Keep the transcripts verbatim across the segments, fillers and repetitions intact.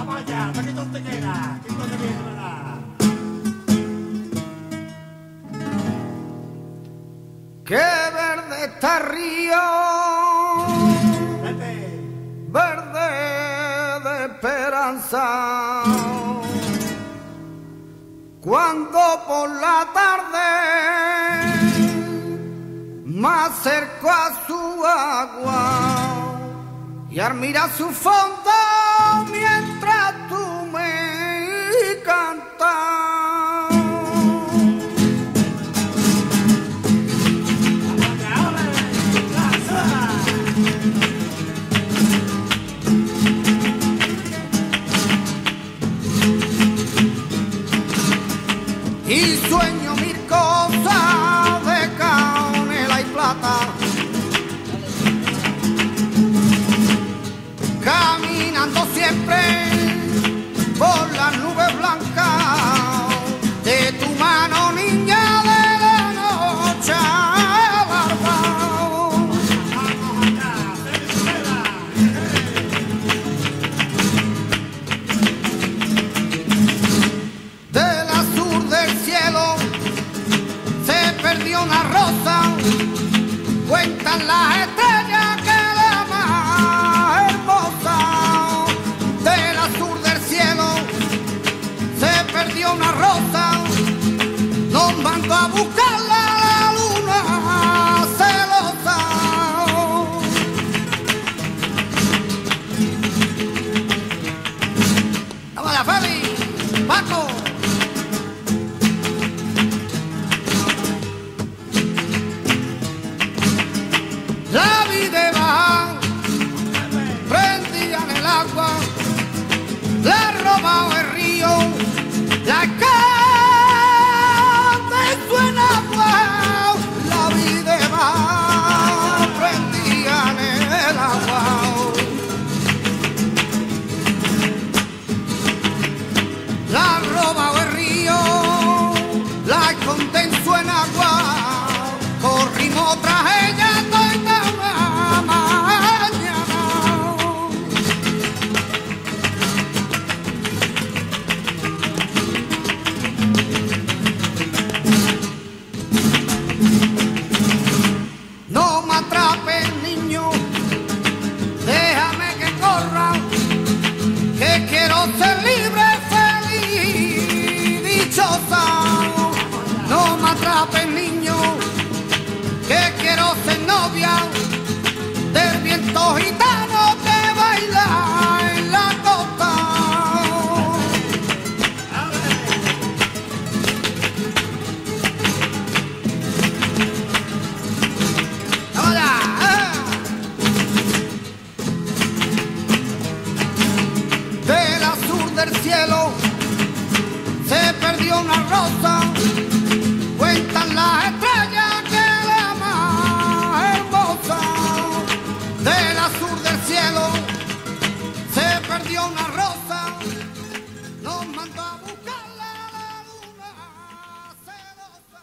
Vamos allá, Paquito Antequera, que esto se viene, ¿verdad? ¡Qué verde está el río! Vete. Verde de esperanza. Cuando por la tarde me acerco a su agua y al mirar su fondo mientras tú me cantas. Y sueño mil cosas de canela y plata, caminando siempre por las nubes blancas de tu mano, niña de la noche barba. Vamos allá, Venezuela. Del azul del cielo se perdió una rosa, cuentan las estrellas que la más hermosa. Del azul del cielo se perdió una rosa, nos mandó a buscarla la luna celosa. ¡Vamos allá, Fabi! ¡Paco! La vi de bajar, prendida en el agua, la he robado el río, la canta suena agua. La vi de bajar, prendida en el agua. La he robado el río, la escondí en su enagua, corrimos tras ella toda la mañana. No me atrapes, niño, déjame que corra, que quiero ser libre, feliz, dichosa. No me atrapes, niño, que quiero ser novia del viento gitano que baila en la costa. ¡Vamos allá! Del azul del cielo se perdió una rosa, cuentan las estrellas que la más hermosa. Del azul del cielo se perdió una rosa, nos mandó a buscarla la luna celosa.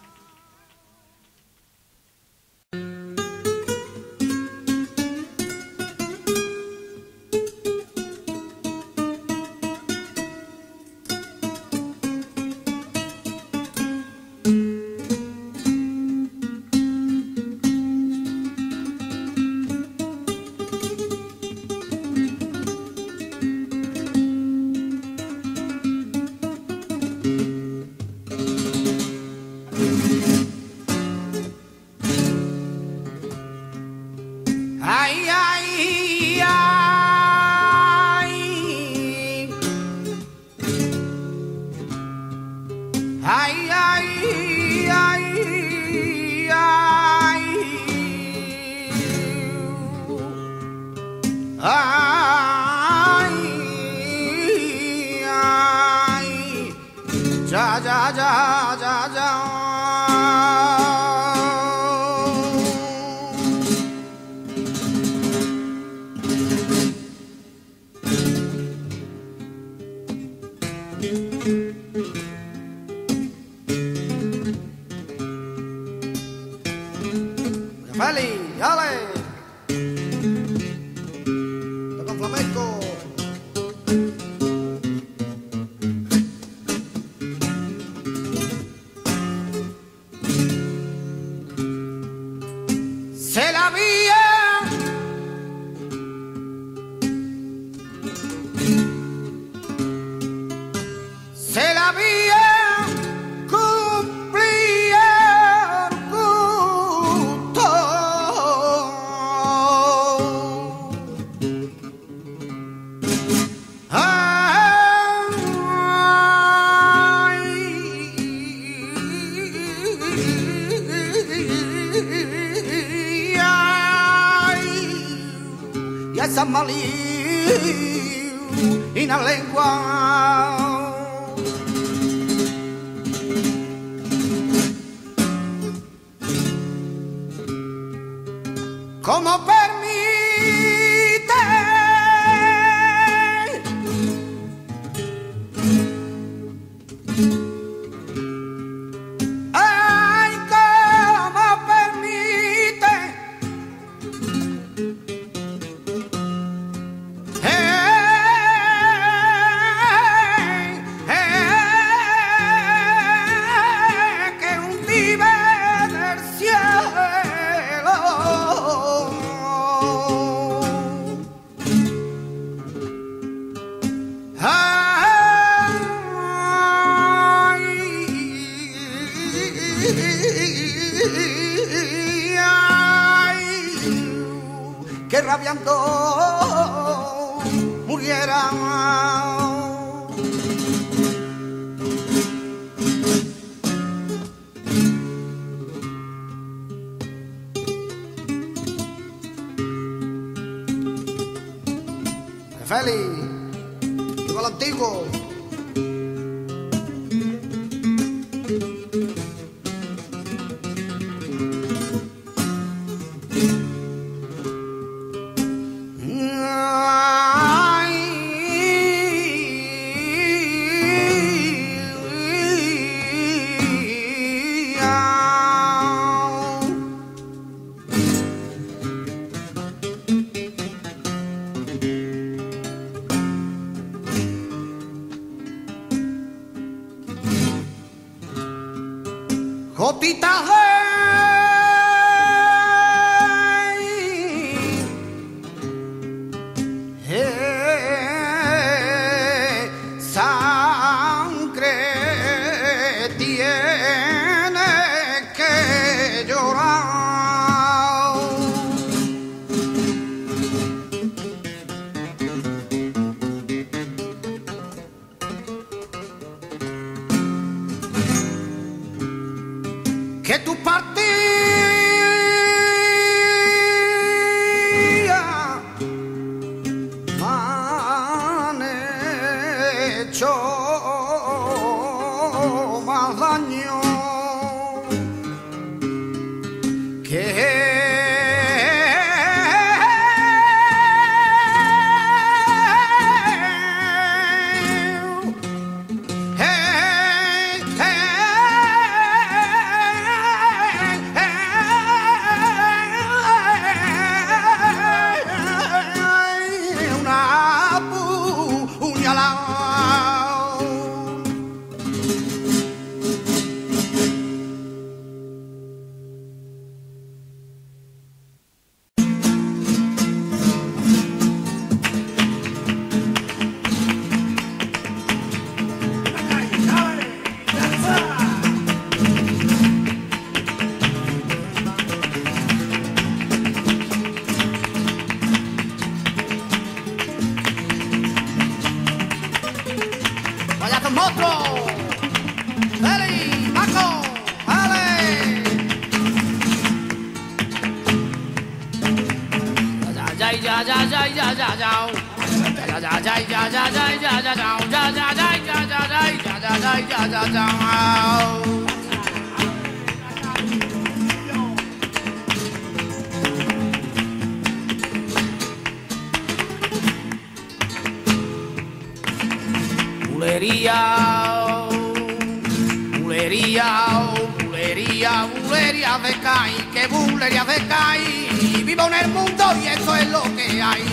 Ay, ay, ay. Ay, ay, ay, ay. Ay, ay. Ya, ya, ya, ya, ya. Feli, dale. Toca flamenco. malí y la lengua. Como permite ay, como permite hey, hey, que un vive del cielo. Que rabiando muriera. Félix, viva el antiguo. Jotita, hey, hey, sangre tiene que llorar. Que tu partida me han hecho más daño que monstruo, Félix, Paco, Ale. Ya ya ya ya ya ya ya ya. Ya ya ya ya ya ya ya ya ya. Ya ya ya ya ya ya ya ya ya ya ya. Bulería, bulería, bulería, bulería de Cáí, que bulería de Cáí, vivo en el mundo y eso es lo que hay.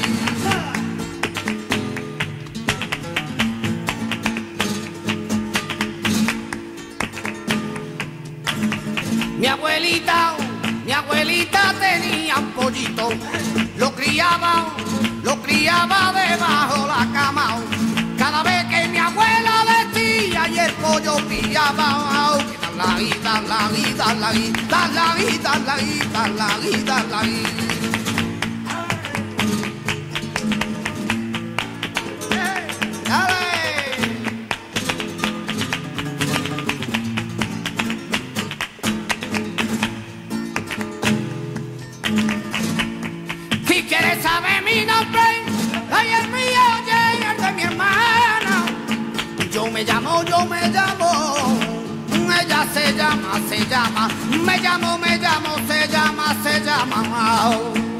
Mi abuelita, mi abuelita tenía un pollito, lo criaba, lo criaba debajo la cama. Cada vez que mi abuela decía y el pollo pillaba, la vida, la vida, la vida, la vida, la vida, la vida, la vida. Si quieres saber mi nombre, me llamo, yo me llamo. Ella se llama, se llama. Me llamo, me llamo, se llama, se llama.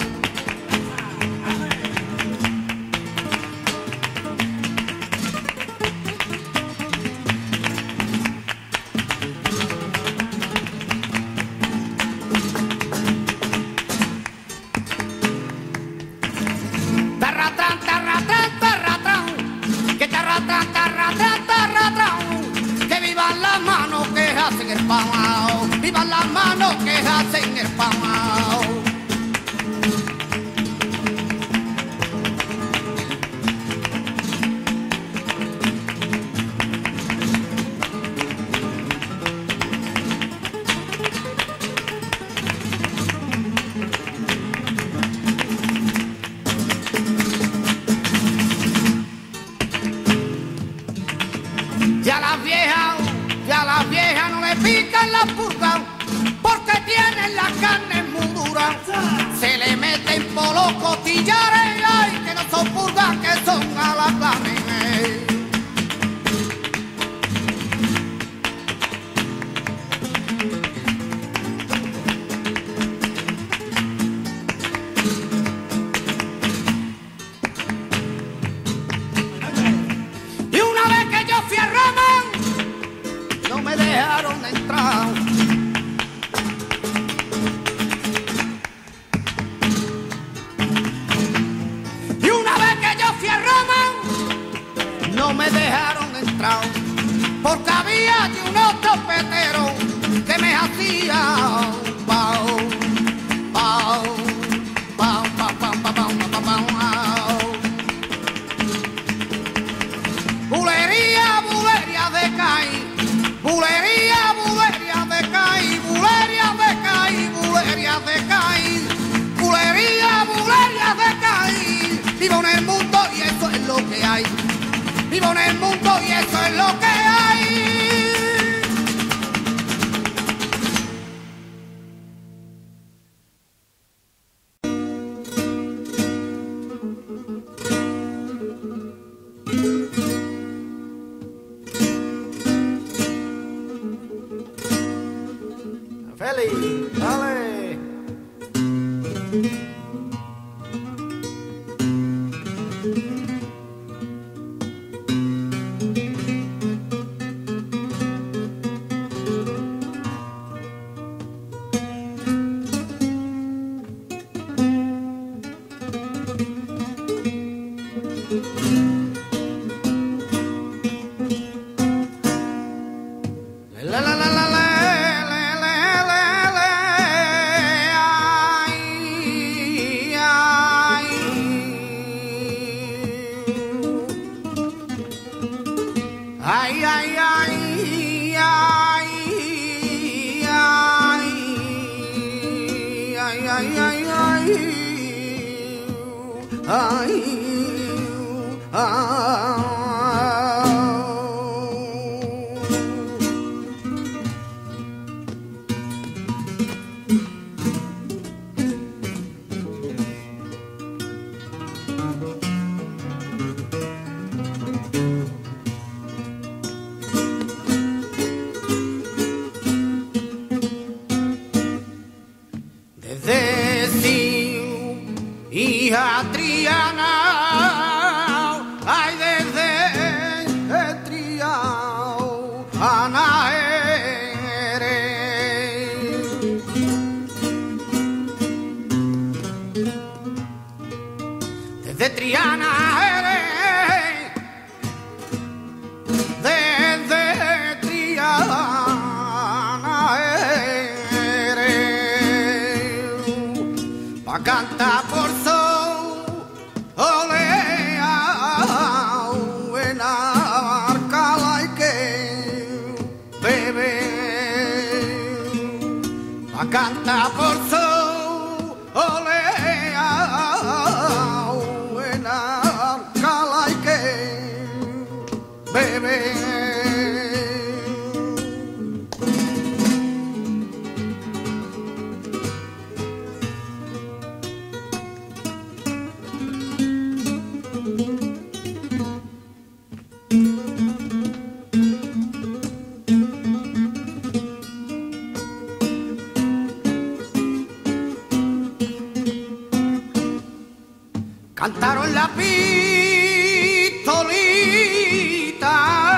Tarratran, tarratran, tarratran, que tarratran, tarratran, tarratran, que vivan las manos que hacen el pan, vivan las manos que hacen el pan. Ya las viejas, ya las viejas no le pican la pulga porque tienen la carne muy dura. Se le meten por los costillares, ay, que no son pulgas, que son a la carne. Y una vez que yo fui a Roma, no me dejaron entrar. Y una vez que yo fui a Roma, no me dejaron entrar, porque había allí unos trompeteros que me hacían pao, pao, pao, pao, pao, pao, pao, pao, pao. Bulería, bulería de Caín. Bulería, bulería de Caín, bulería de Caín, bulería de Caín, bulería, bulería de Caín. Vivo en el mundo y eso es lo que hay. Vivo en el mundo y eso es lo que hay. Feli, dale. La la la la la. Ay, ay, ay, ay, ay, ay, ay, ay, ay, ay, ay. Desde Siu y a Triana, ay, desde Triana eres. Desde Triana eres, desde Triana eres, pa' cantar por sol, olea, en Alcalá y que bebe, pa' cantar por sol, olea, en Alcalá y que bebe. cantaron la pistolita,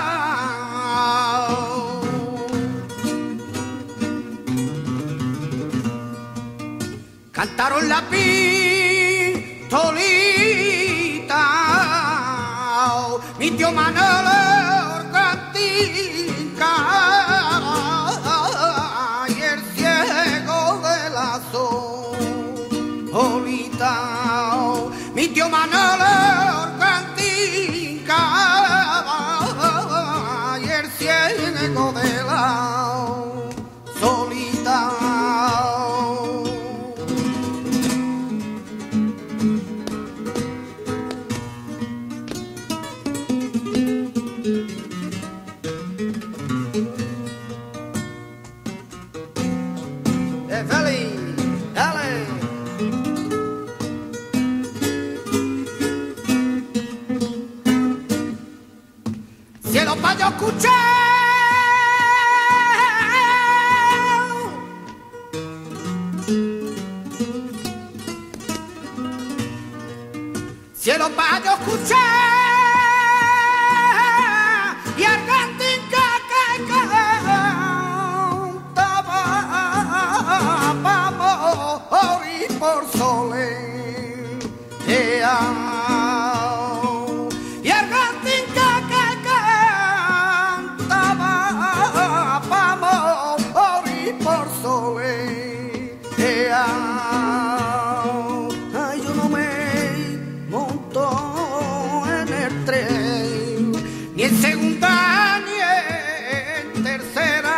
cantaron la pistolita, mi tío Manolo Organtica y el ciego de la solita, mi tío Manolo Organtica y el ciego de la solita. Cielo pa' yo escuchar, cielo pa' yo escuchar y Argentina que cantaba pa' morir por soledad. Ay, yo no me monto en el tren, ni en segunda ni en tercera.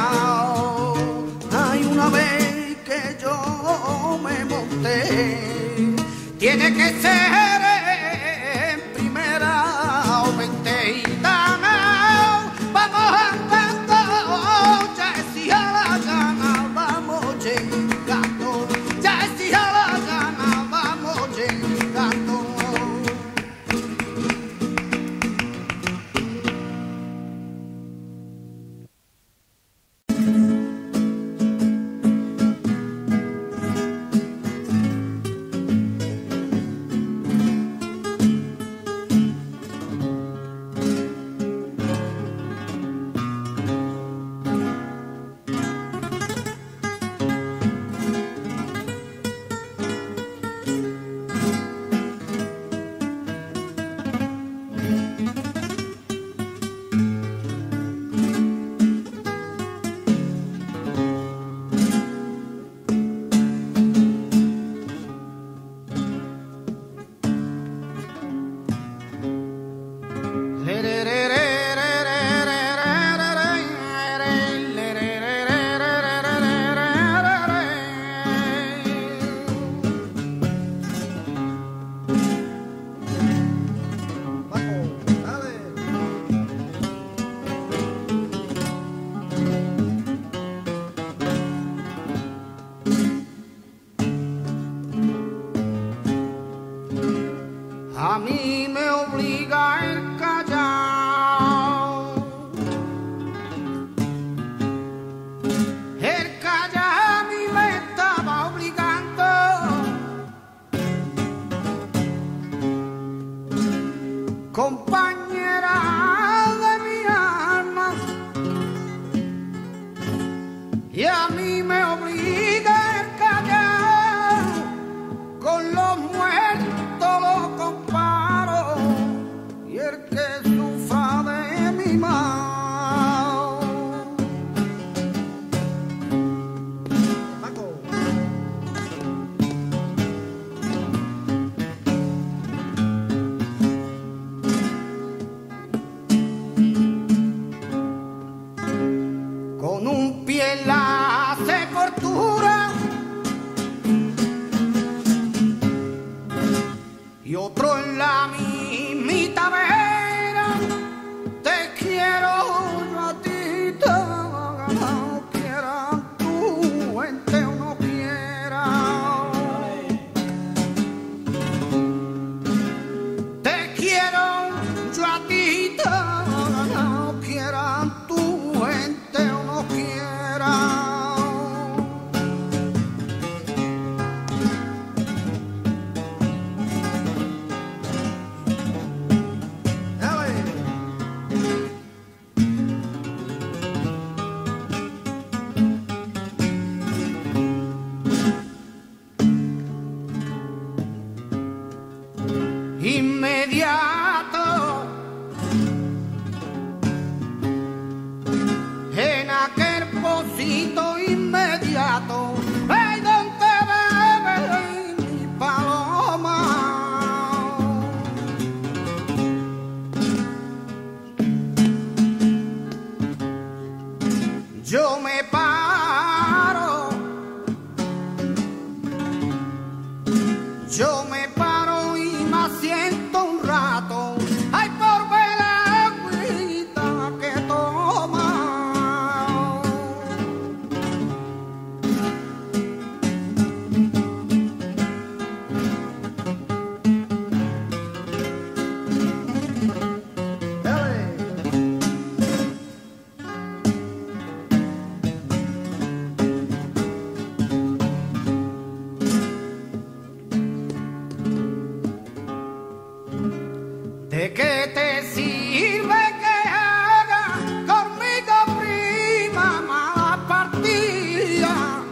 Hay una vez que yo me monté, tiene que ser en primera o veinte y dame, vamos andando, ya decía la gana, vamos llegando, ya decía la gana, vamos llegando. A mí me obliga el callao, el callao a mí me estaba obligando, compañera de mi alma, y a mí me obliga el callao, con los muertos los comparo, y el que sufra de mi mal. Paco. ¿De qué te sirve que haga conmigo prima mala partida?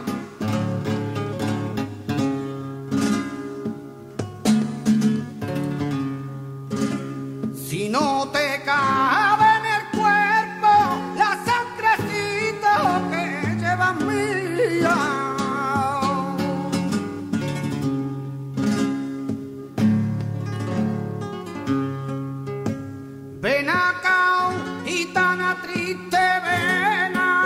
Si no te cabe en el cuerpo la sangrecita que llevas mía. Ven acá, gitana triste, ven acá.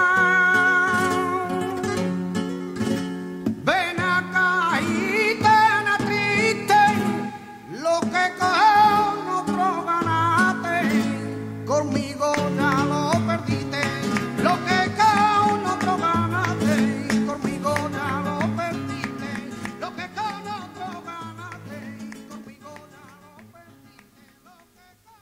Ven acá, gitana triste, lo que con otro ganaste, conmigo ya lo perdiste. Lo que con otro ganaste, conmigo ya lo perdiste. Lo que con otro ganaste, conmigo ya lo perdiste. Lo que con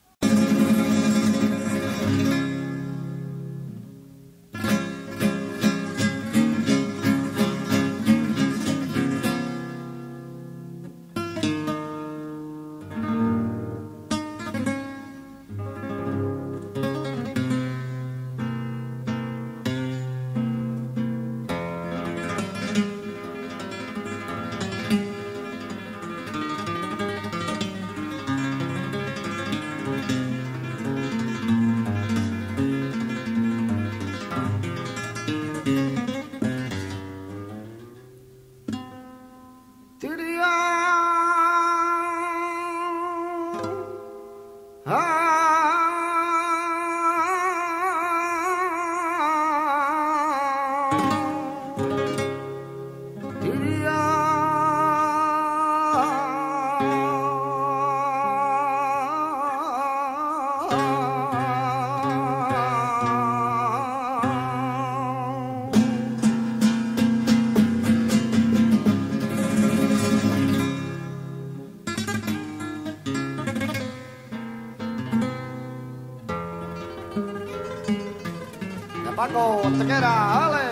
Paco, Antequera, dale.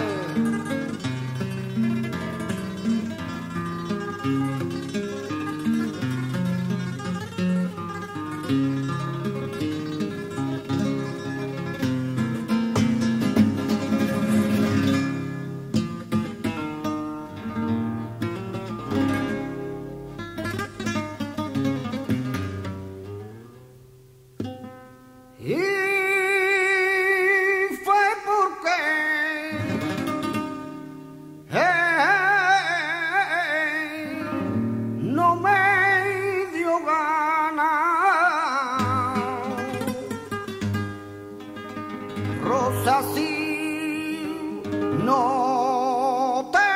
Así no te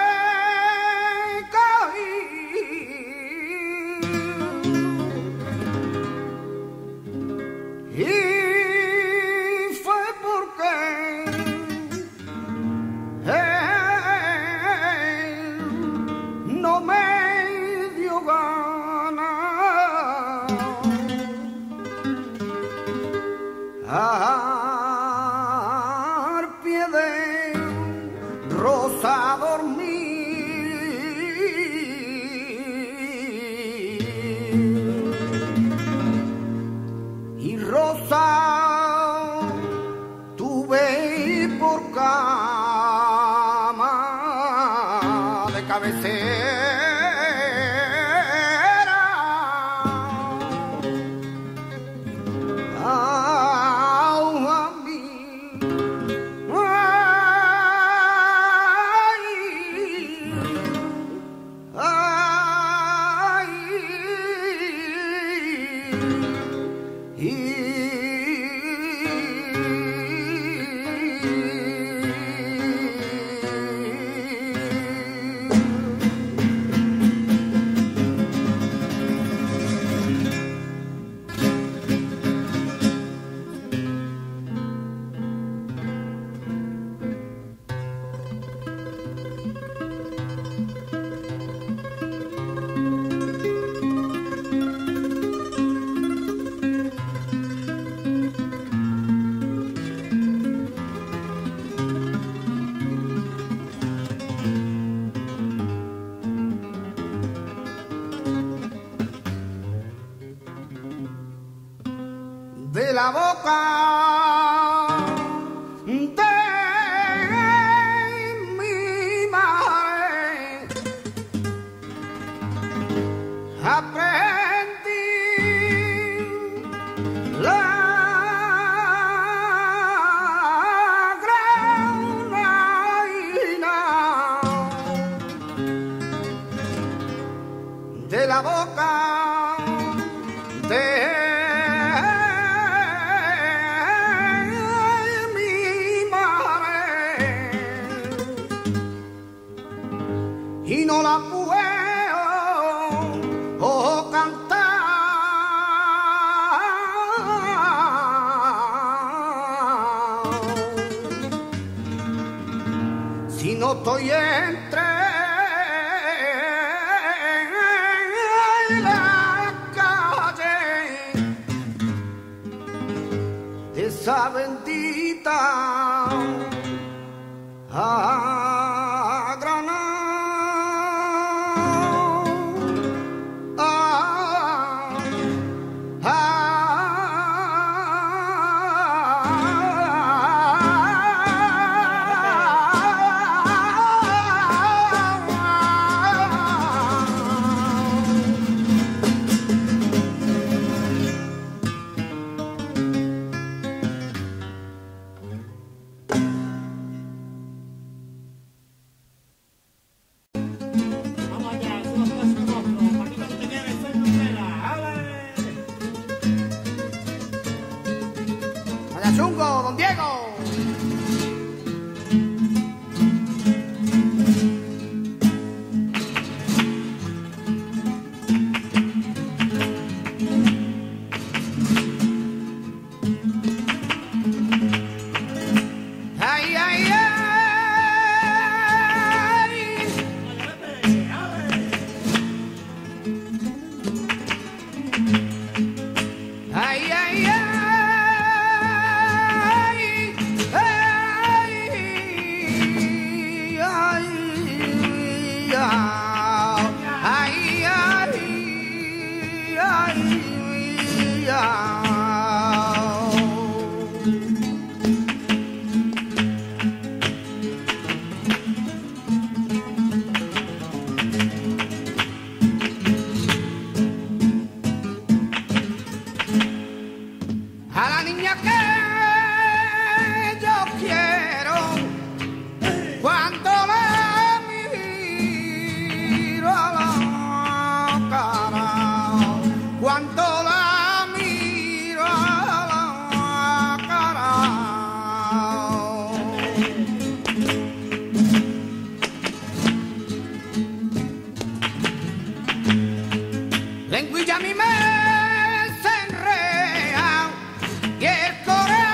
caí y fue porque él no me dio gana. Ah, Rosa dormir y Rosa tuve por cama de cabecera. Ah, a mí. Y de la boca de mi madre aprendí la granadina de la boca de y no la puedo oh, cantar si no estoy entre la calle esa bendita ah, Granada. Chungo, don Diego. Ay, ay, ay. Ay, ay, ay. A la niña que yo quiero, cuando la miro a la cara, cuando la miro a la cara, lengüilla mi me y el corazón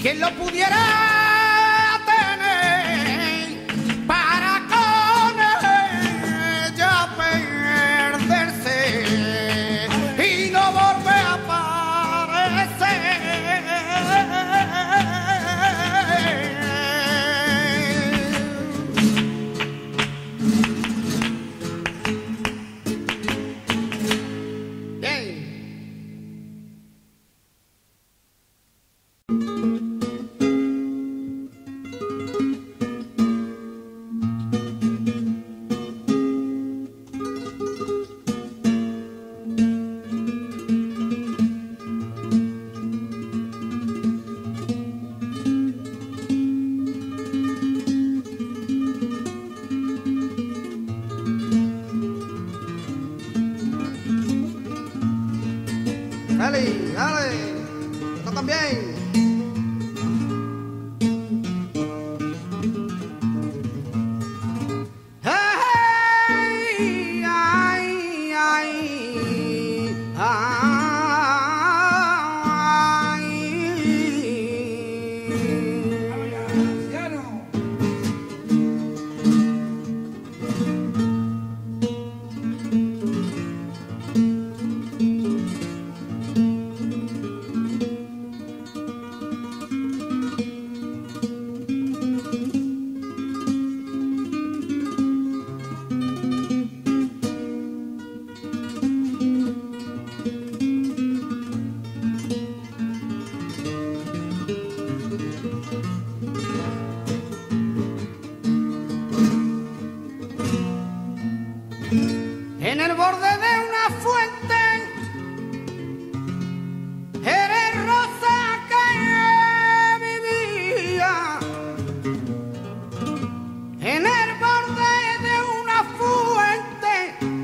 quien lo pudiera tener para con ella perderse y no volver a aparecer. Dale, dale, tocan bien. Hey, ay, ay, ay. En el borde de una fuente eres rosa que vivía. En el borde de una fuente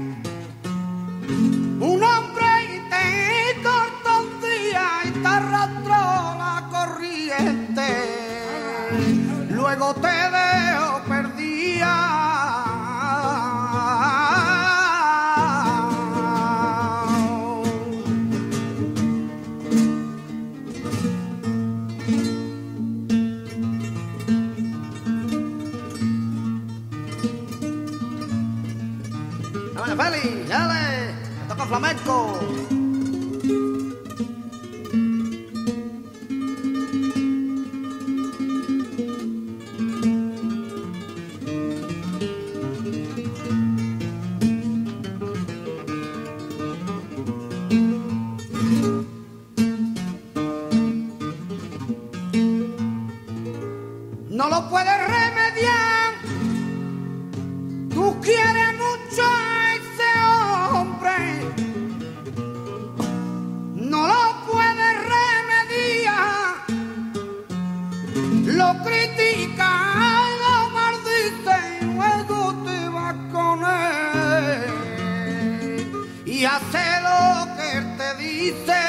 un hombre te cortó un día y te arrastró la corriente. Luego te dejó perdida. Dale, Feli, dale, toca flamenco. No lo puedes remediar, tú quieres mucho a ese hombre, no lo puedes remediar, lo criticas, lo maldices y luego te vas con él y hace lo que él te dice.